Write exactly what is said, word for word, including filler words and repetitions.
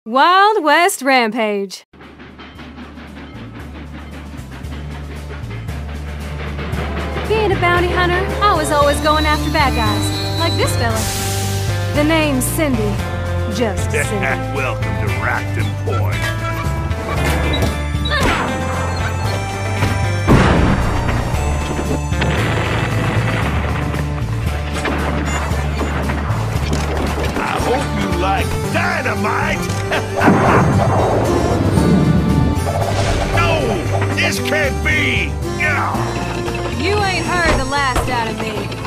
Wild West Rampage. Being a bounty hunter, I was always going after bad guys, like this fella. The name's Cindy. Just Cindy. Welcome to Racton Point. I hope you like dynamite! No! This can't be! You ain't heard the last out of me.